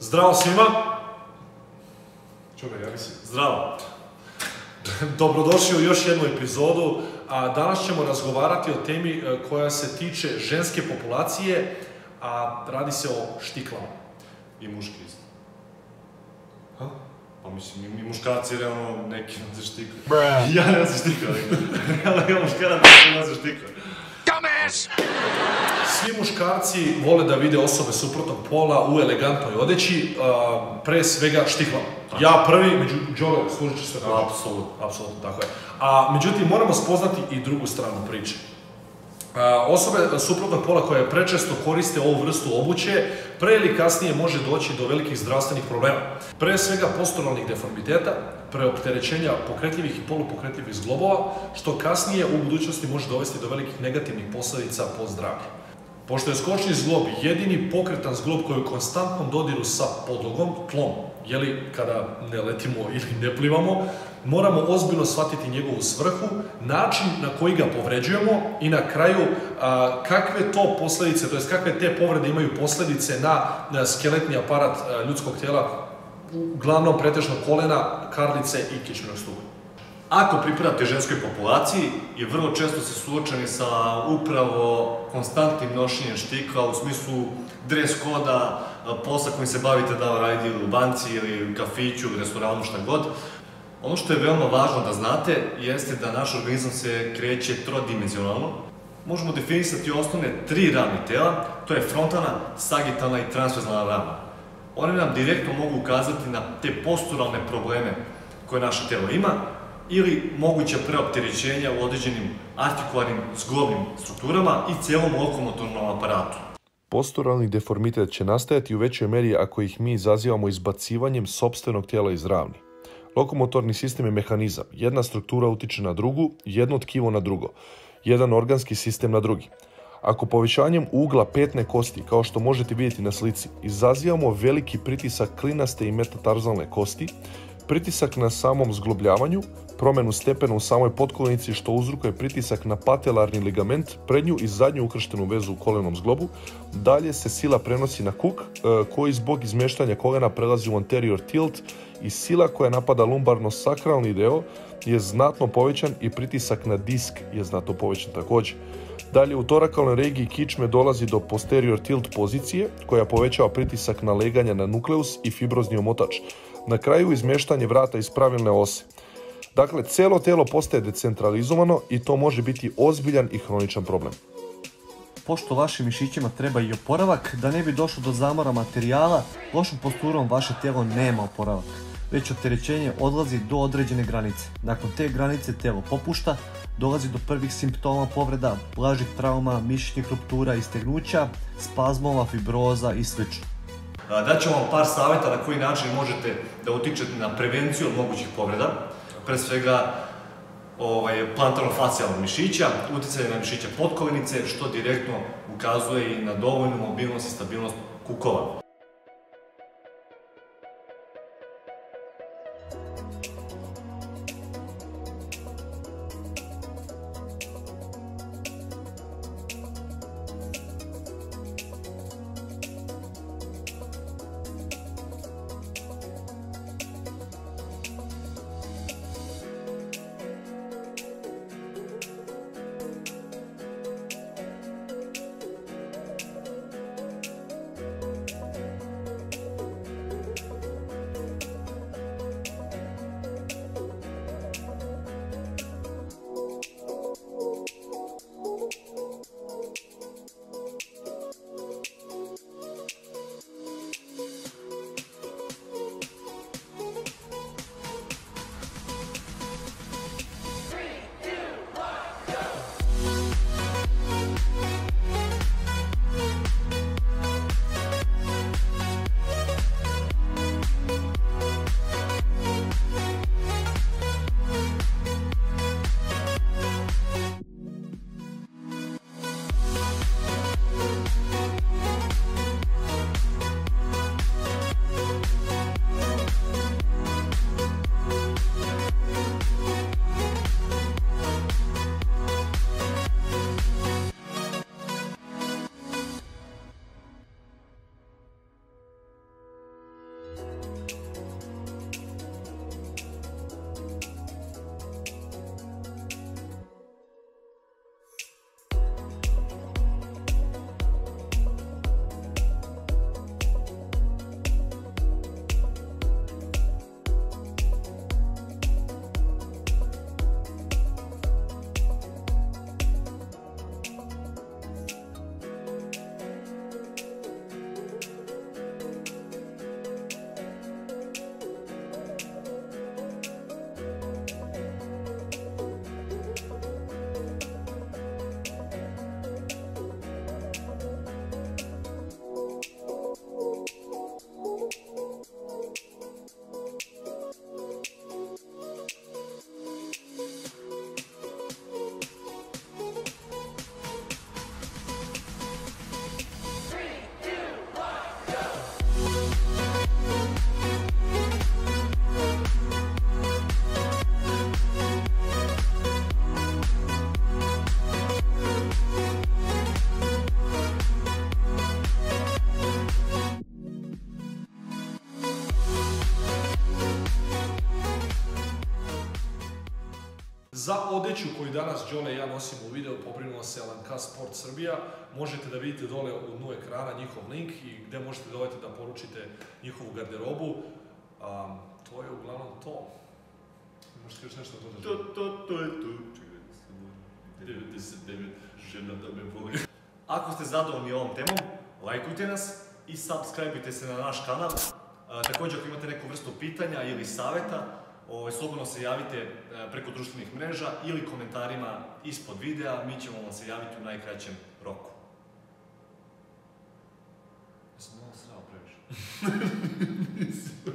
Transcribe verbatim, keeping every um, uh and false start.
Zdravo svima! Čuvaj, javi si. Zdravo! Dobrodošli u još jednu epizodu, a danas ćemo razgovarati o temi koja se tiče ženske populacije, a radi se o štiklama. I muški isto. Ha? Pa mislim, i muškarci realno neki nose štikle. Bruh. Ja ne nosim štikle, realno ja muškarac ne nosim štikle. Dumbass! Svi muškarci vole da vide osobe suprotnog pola u elegantnoj odeći, pre svega štiklama. Ja prvi, među Đole, služit ću sve kaže. Apsolutno. Apsolutno, tako je. A, međutim, moramo spoznati i drugu stranu priče. Osobe suprotnog pola koje prečesto koriste ovu vrstu obuće, pre ili kasnije može doći do velikih zdravstvenih problema. Pre svega posturalnih deformiteta, preopterećenja pokretljivih i polupokretljivih zglobova, što kasnije u budućnosti može dovesti do velikih negativnih posljedica po zdravlje. Pošto je skočni zglob jedini pokretan zglob koji je u konstantnom dodiru sa podlogom, tlom, jeli kada ne letimo ili ne plivamo, moramo ozbiljno shvatiti njegovu svrhu, način na koji ga povređujemo i na kraju a, kakve to posljedice, to jest kakve te povrede imaju posljedice na, na skeletni aparat a, ljudskog tijela, uglavnom pretežno kolena, karlice i kičmenog stuba. Ako pripadate ženskoj populaciji i vrlo često se suočeni sa upravo konstantnim nošenjem štikla u smislu dres koda, posla kojim se bavite da radite ili u banci ili u kafiću, u restoranu, šta god, ono što je veoma važno da znate jeste da naš organizam se kreće trodimenzionalno. Možemo definisati osnovne tri ravni tela, to je frontalna, sagitalna i transverzalna ravna. One nam direktno mogu ukazati na te posturalne probleme koje naše telo ima ili moguća preopterećenja u određenim artikularnim zglobnim strukturama i cijelom lokomotornom aparatu. Posturalni deformitet će nastajati u većoj meri ako ih mi izazivamo izbacivanjem sopstvenog tijela iz ravni. Lokomotorni sistem je mehanizam. Jedna struktura utiče na drugu, jedno tkivo na drugo, jedan organski sistem na drugi. Ako povećanjem ugla petne kosti, kao što možete vidjeti na slici, izazivamo veliki pritisak klinaste i metatarzalne kosti, pritisak na samom zglobljavanju, promjenu stepena u samoj potkolenici što uzrokuje pritisak na patelarni ligament, prednju i zadnju ukrštenu vezu u kolenom zglobu, dalje se sila prenosi na kuk, koji zbog izmještanja kolena prelazi u anterior tilt i sila koja napada lumbarno-sakralni deo je znatno povećan i pritisak na disk je znatno povećan također. Dalje u torakalnoj regiji kičme dolazi do posterior tilt pozicije koja povećava pritisak na leganje na nukleus i fibrozni omotač. Na kraju izmještanje vrata iz pravilne ose. Dakle, cijelo tijelo postaje decentralizovano i to može biti ozbiljan i hroničan problem. Pošto vašim mišićima treba i oporavak, da ne bi došlo do zamora materijala, lošom posturom vaše tijelo nema oporavak, već opterećenje odlazi do određene granice. Nakon te granice tijelo popušta, dolazi do prvih simptoma povreda, blažih trauma, mišićnih ruptura i stegnuća, spazmova, fibroza i sl. Daćemo vam par savjeta na koji način možete da utičete na prevenciju od mogućih povreda. Pre svega ovaj, plantarno-facijalnog mišića, uticanje na mišiće potkolenice, što direktno ukazuje i na dovoljnu mobilnost i stabilnost kukova. Za odeću koju danas Đole i ja nosimo u videu pobrinula se L N K Sport Srbija. Možete da vidite dole u dnu ekrana njihov link i gde možete doveti da poručite njihovu garderobu. Um, to je uglavnom to. Možete još nešto dodaš? To, to, to je to. Čekaj, devedeset devet žena da me voli. Ako ste zadovoljni ovom temom, lajkujte nas i subscribeujte se na naš kanal. Također, ako imate neku vrstu pitanja ili saveta, slobodno se javite preko društvenih mreža ili komentarima ispod videa, mi ćemo vam se javiti u najkraćem roku. Ja sam malo srao previše.